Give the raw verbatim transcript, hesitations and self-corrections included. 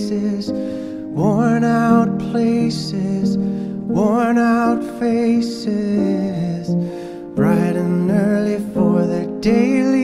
faces, worn out places, worn out faces, bright and early for their daily